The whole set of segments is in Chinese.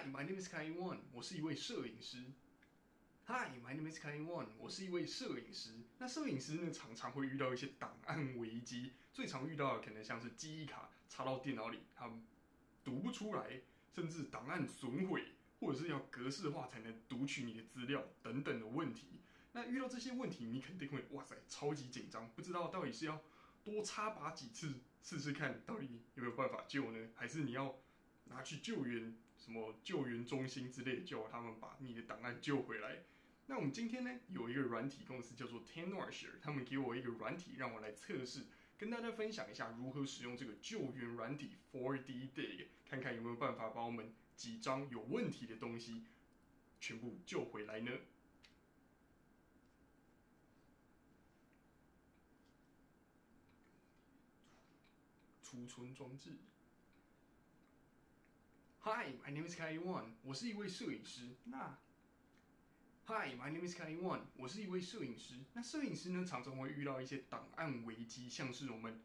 Hi, my name is Kai One， 我是一位摄影师。Hi, my name is Kai One， 我是一位摄影师。那摄影师呢，常常会遇到一些档案危机，最常遇到的可能像是记忆卡插到电脑里，它读不出来，甚至档案损毁，或者是要格式化才能读取你的资料等等的问题。那遇到这些问题，你肯定会哇塞，超级紧张，不知道到底是要多插拔几次试试看，到底有没有办法救呢？还是你要拿去救援什么救援中心之类的，叫他们把你的档案救回来？那我们今天呢，有一个软体公司叫做 Tenorshare， 他们给我一个软体让我来测试，跟大家分享一下如何使用这个救援软体 4D Dig， 看看有没有办法把我们几张有问题的东西全部救回来呢？储存装置。Hi, my name is Kai One， 我是一位摄影师。Hi, my name is Kai One， 我是一位摄影师。那摄影师呢，常常会遇到一些档案危机，像是我们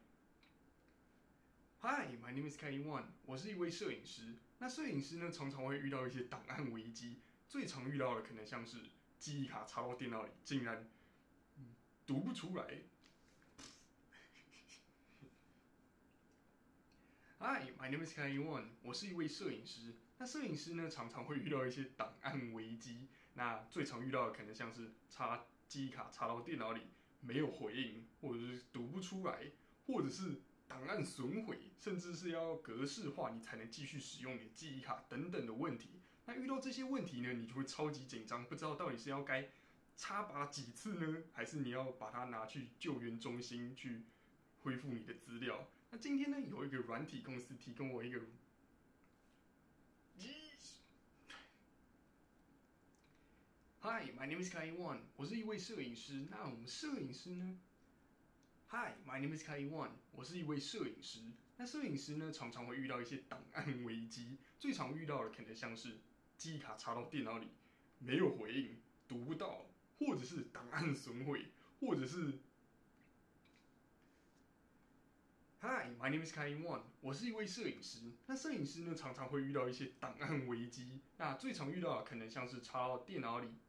Hi, my name is Kai One， 我是一位摄影师。那摄影师呢，常常会遇到一些档案危机，最常遇到的可能像是记忆卡插到电脑里，竟然读不出来。Hi, my name is Kai One， 我是一位摄影师。那摄影师呢，常常会遇到一些档案危机。那最常遇到的可能像是插记忆卡插到电脑里没有回应，或者是读不出来，或者是档案损毁，甚至是要格式化你才能继续使用你的记忆卡等等的问题。那遇到这些问题呢，你就会超级紧张，不知道到底是要该插拔几次呢，还是你要把它拿去救援中心去恢复你的资料？那今天呢，有一个软体公司提供我一个Hi, my name is Kai One， 我是一位摄影师。那我们摄影师呢 ？Hi, my name is Kai One， 我是一位摄影师。那摄影师呢，常常会遇到一些档案危机，最常遇到的可能像是记忆卡插到电脑里没有回应，读不到，或者是档案损毁，或者是Hi, my name is Kai One， 我是一位摄影师。那摄影师呢，常常会遇到一些档案危机。那最常遇到的可能像是插到电脑里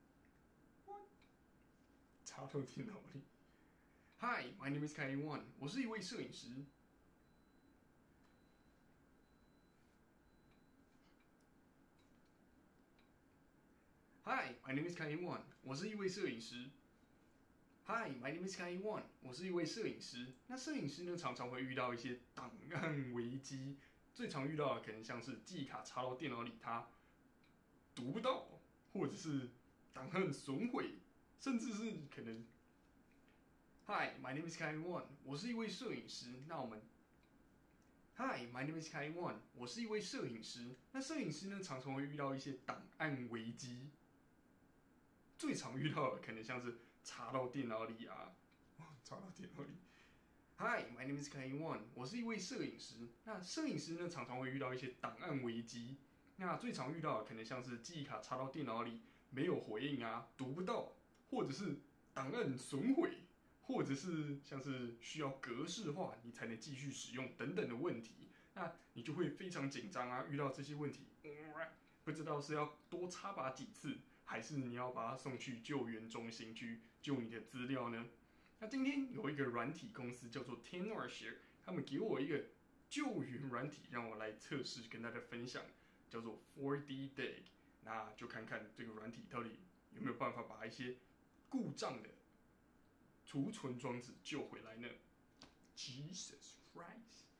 Hi, my name is Kai One， 我是一位摄影师。Hi, my name is Kai One， 我是一位摄影师。Hi, my name is Kai One， 我是一位摄影师。那摄影师呢，常常会遇到一些档案危机，最常遇到的可能像是记忆卡插到电脑里，它读不到，或者是档案损毁，甚至是可能。Hi, my name is Kai One， 我是一位摄影师。那我们 Hi, my name is Kai One， 我是一位摄影师。那摄影师呢，常常会遇到一些档案危机，最常遇到的可能像是插到电脑里啊，插到电脑里。Hi, my name is Kai One， 我是一位摄影师。那摄影师呢，常常会遇到一些档案危机。那最常遇到的可能像是记忆卡插到电脑里没有回应啊，读不到，或者是档案损毁，或者是像是需要格式化你才能继续使用等等的问题。那你就会非常紧张啊，遇到这些问题，不知道是要多插拔几次，还是你要把它送去救援中心去救你的资料呢？那今天有一个软体公司叫做 Tenorshare， 他们给我一个救援软体，让我来测试，跟大家分享，叫做 4D Dig。那就看看这个软体到底有没有办法把一些故障的储存装置救回来呢？ Jesus Christ！